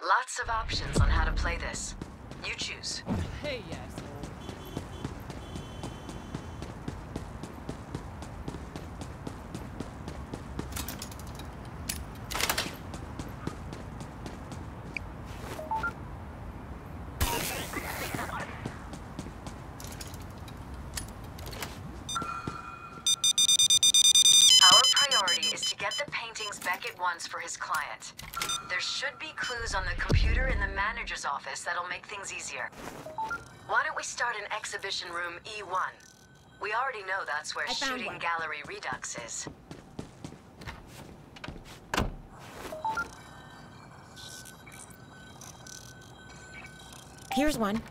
Lots of options on how to play this. You choose. Hey, yes. Our priority is to get the paintings Beckett wants for his client. There should be clues on the computer in the manager's office that'll make things easier. Why don't we start in exhibition room E1? We already know that's where I found Shooting one. Gallery Redux is. Here's one.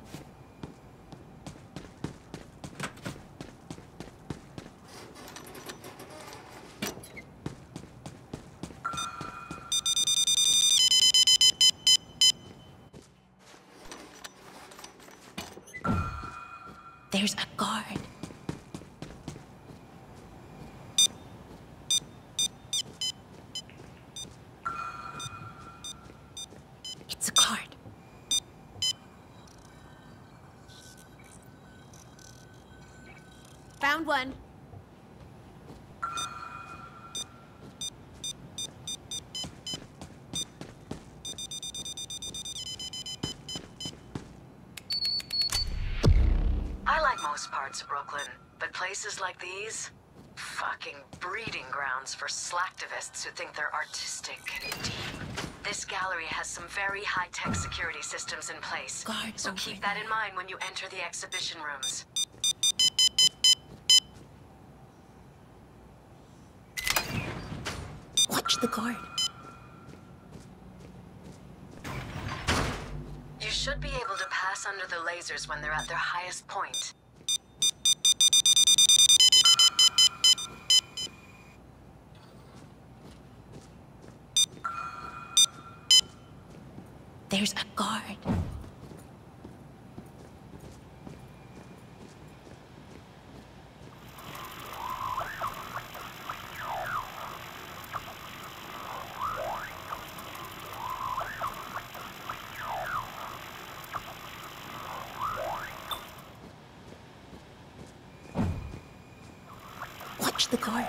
There's a guard. It's a card. Found one. I like most parts of Brooklyn, but places like these? Fucking breeding grounds for slacktivists who think they're artistic and deep. This gallery has some very high-tech security systems in place, Guard so over keep that in mind when you enter the exhibition rooms. Watch the guard. You should be able to pass under the lasers when they're at their highest point. There's a guard. Watch the guard.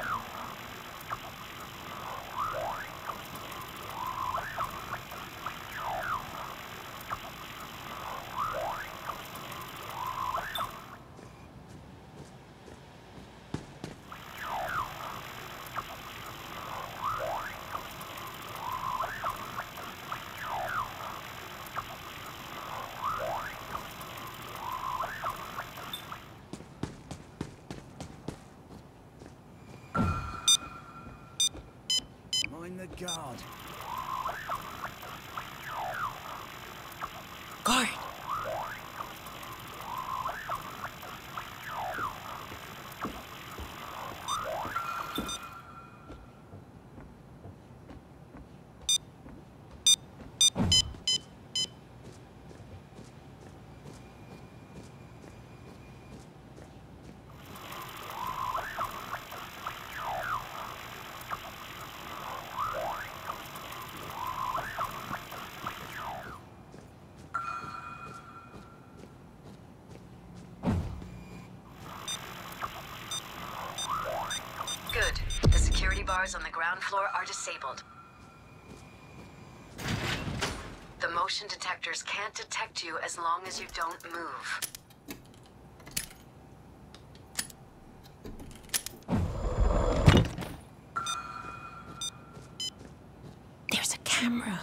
Mind the guard. Guard. Good. The security bars on the ground floor are disabled. The motion detectors can't detect you as long as you don't move. There's a camera.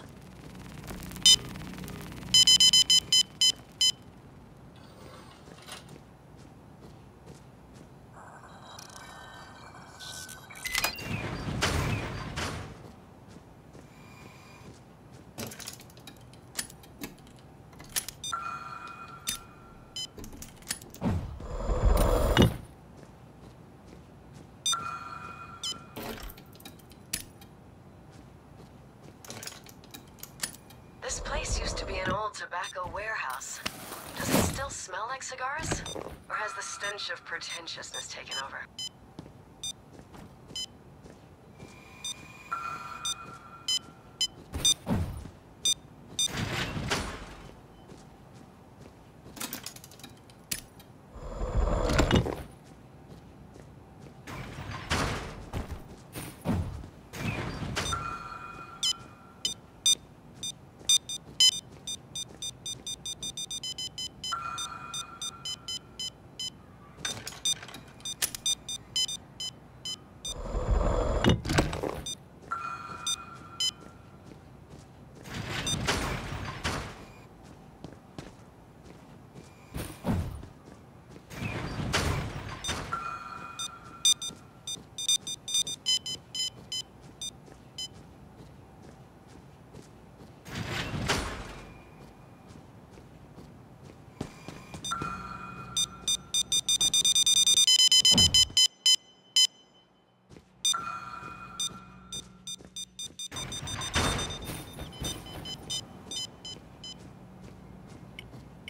This place used to be an old tobacco warehouse. Does it still smell like cigars? Or has the stench of pretentiousness taken over?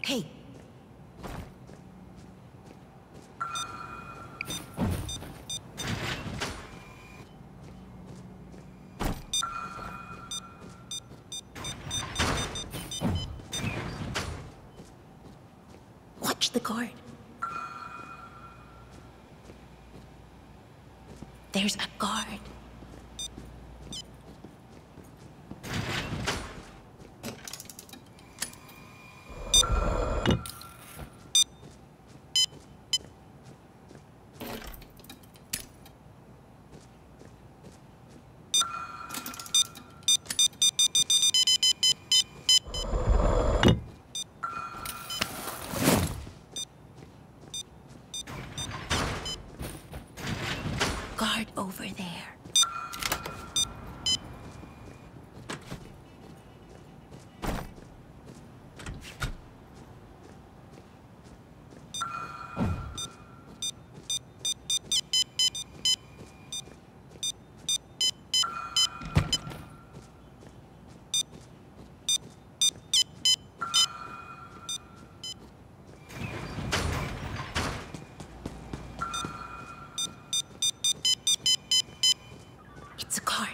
Hey, watch the guard. There's a guard. Guard over there. It's a guard.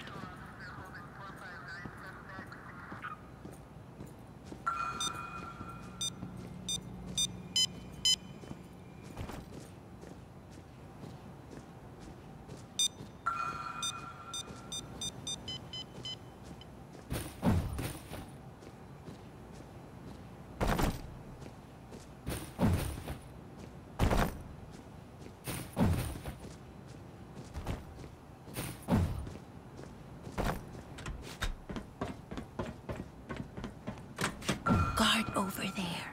Guard over there.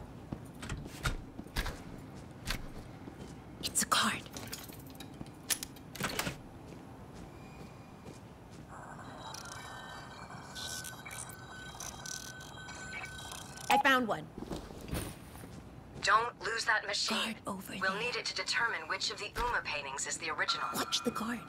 It's a guard. I found one. Don't lose that machine. Guard over We'll there. need it to determine which of the Uma paintings is the original. Watch the guard.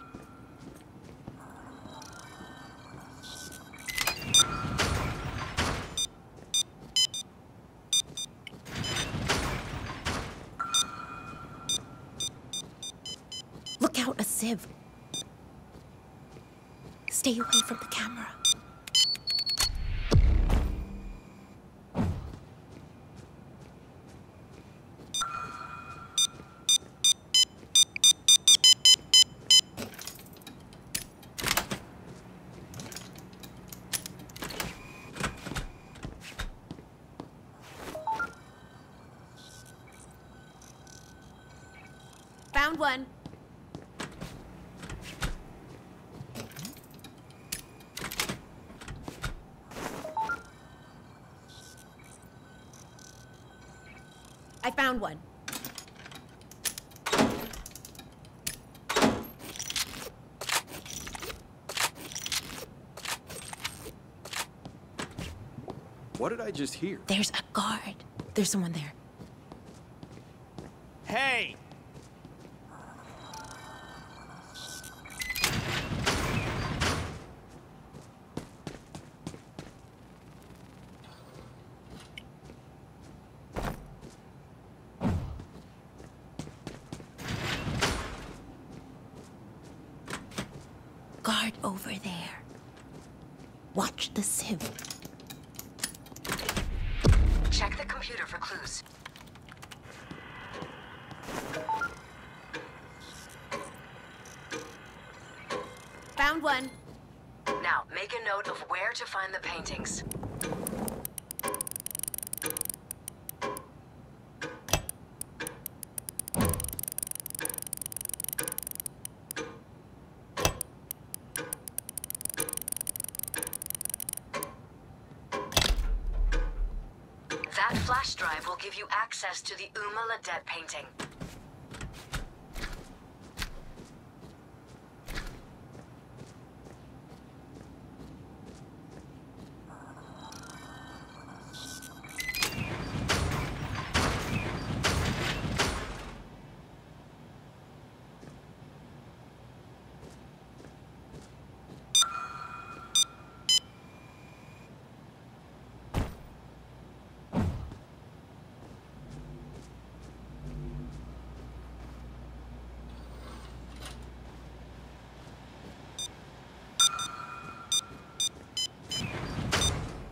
Look out, a sieve. Stay away from the camera. Found one. I found one. What did I just hear? There's a guard. There's someone there. Hey! Guard over there. Watch the sieve. Check the computer for clues. Found one. Now, make a note of where to find the paintings. That flash drive will give you access to the Uma Ledette painting.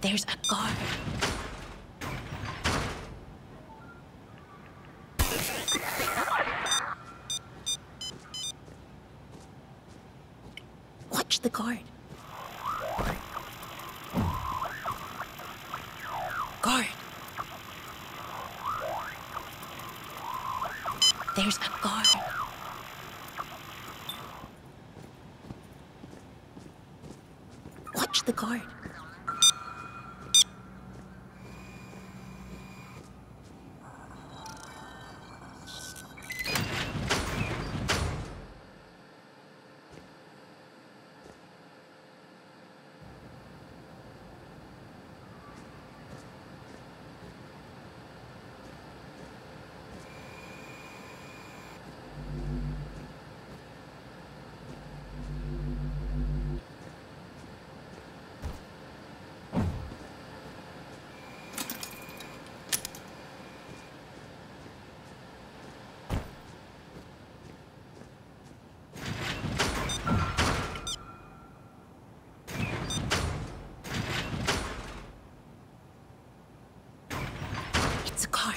There's a guard. Watch the guard. Guard. There's a guard. Watch the guard. It's a guard.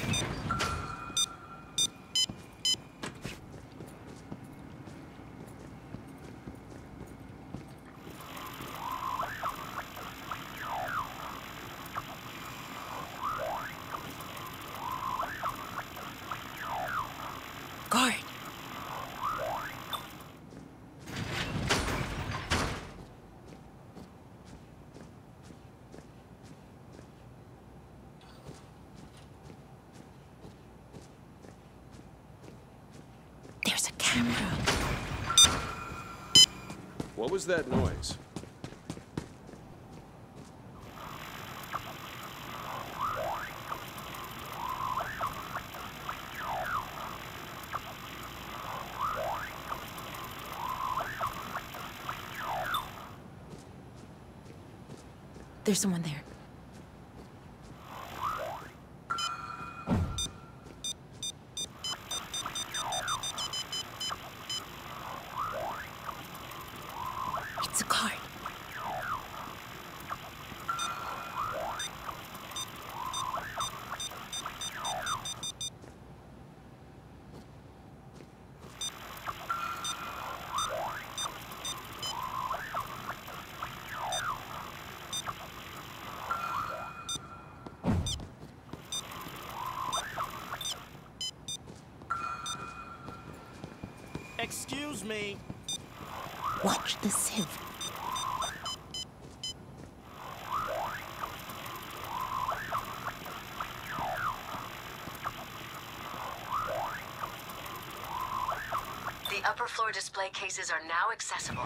Guard. There's a camera. What was that noise? There's someone there. It's a guard. Excuse me. Watch the sieve. The upper floor display cases are now accessible.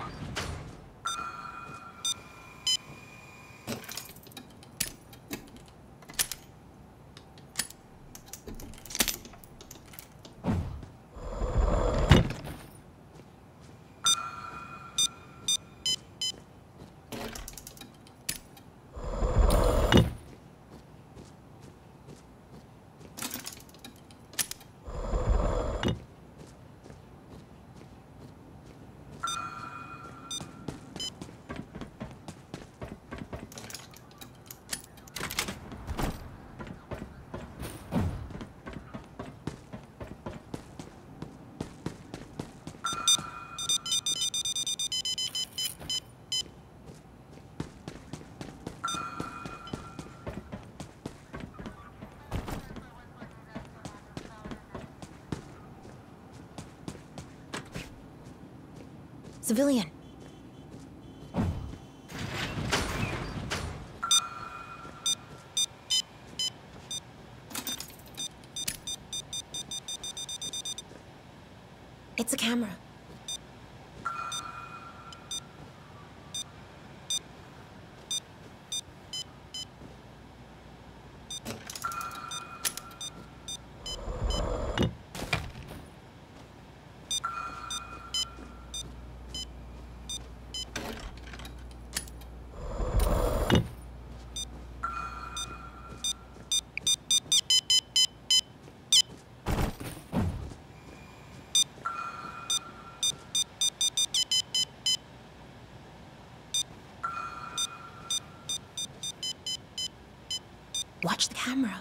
Civilian. It's a camera. Watch the camera.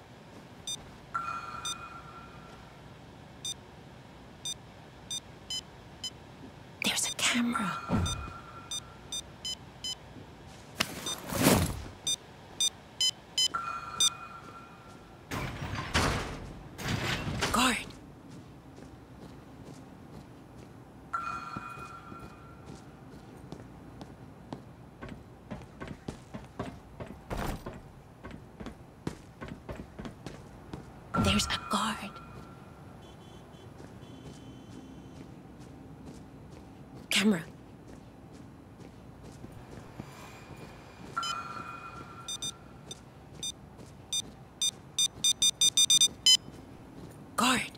There's a camera. Guard. There's a guard. Camera. Guard.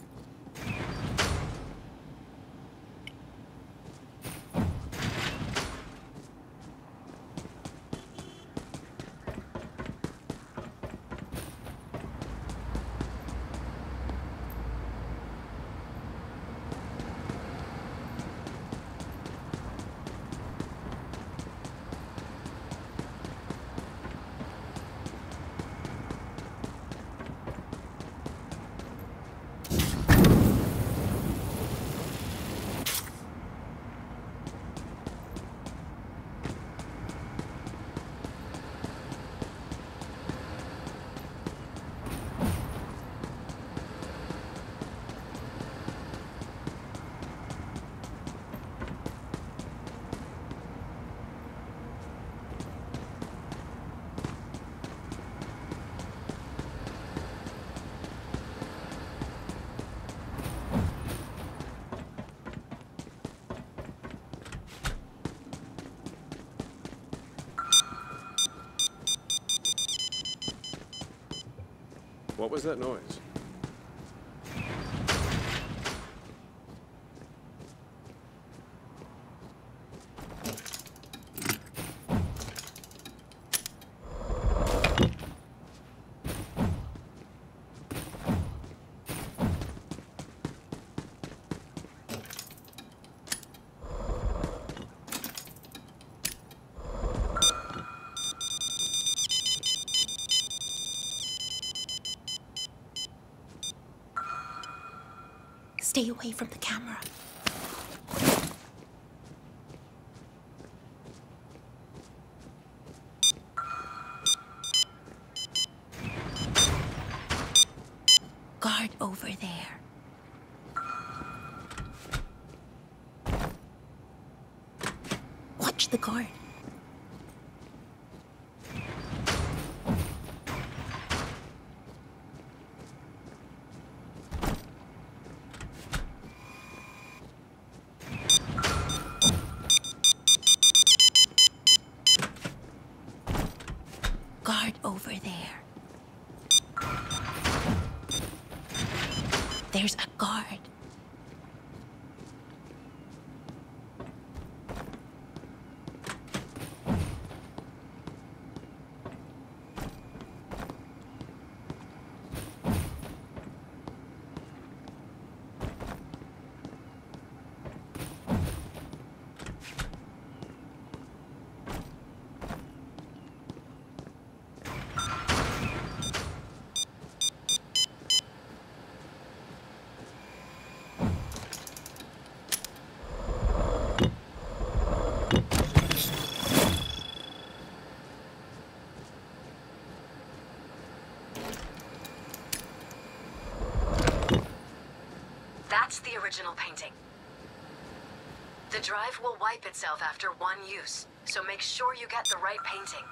What was that noise? Stay away from the camera. Guard over there. Watch the guard. Guard over there. There's a guard. That's the original painting. The drive will wipe itself after one use, so make sure you get the right painting.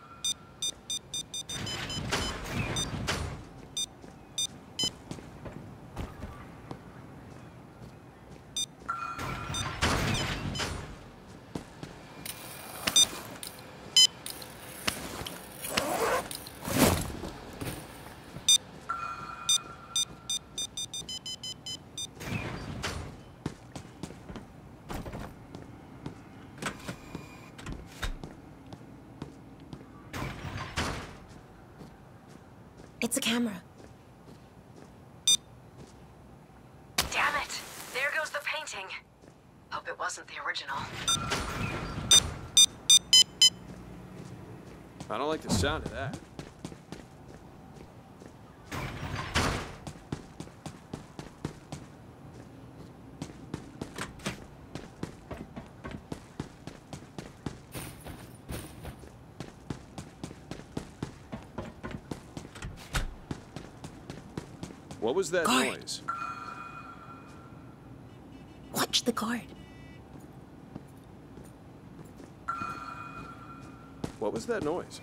It's a camera. Damn it! There goes the painting. Hope it wasn't the original. I don't like the sound of that. What was that Guard. noise? Watch the guard. What was that noise?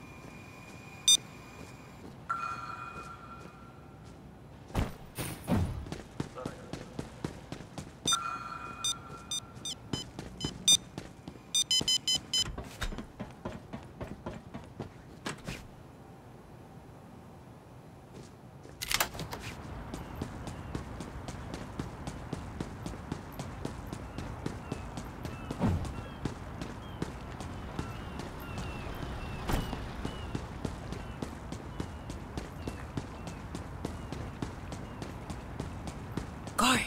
Guard.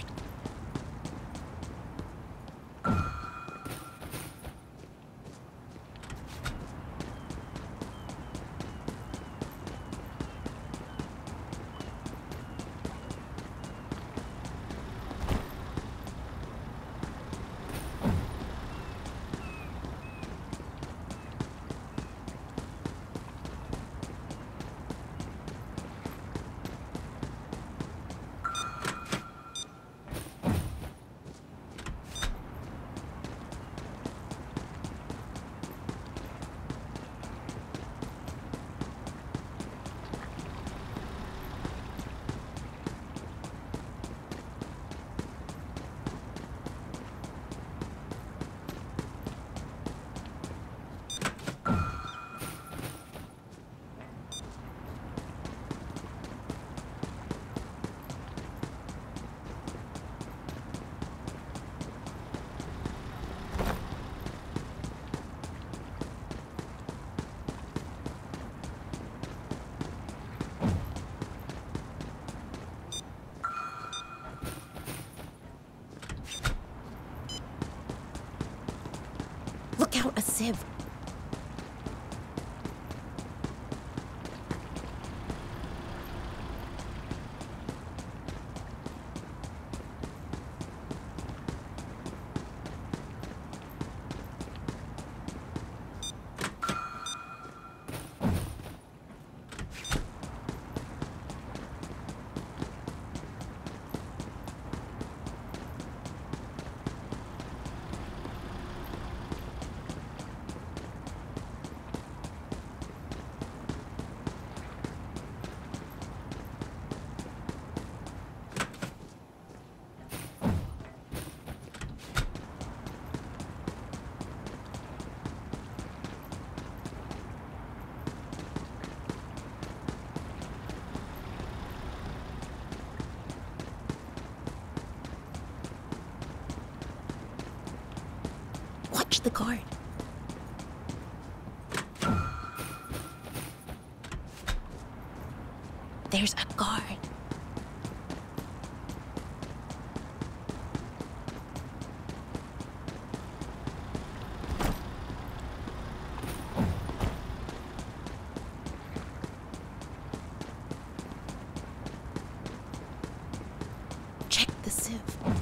Look out, a sieve. Watch the guard. There's a guard. Check the sieve.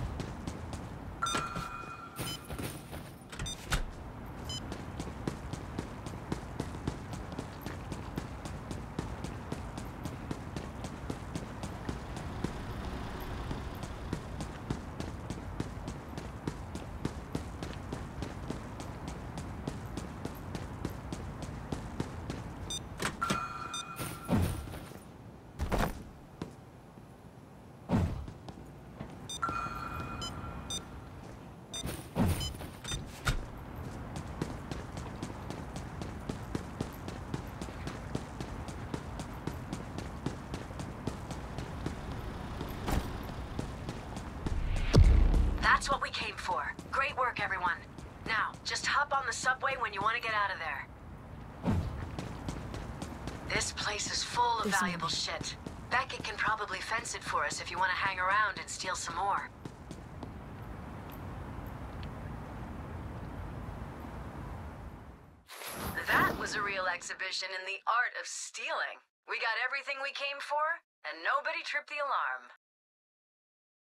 That's what we came for. Great work, everyone. Now, just hop on the subway when you want to get out of there. This place is full of There's valuable shit. Beckett can probably fence it for us if you want to hang around and steal some more. That was a real exhibition in the art of stealing. We got everything we came for, and nobody tripped the alarm.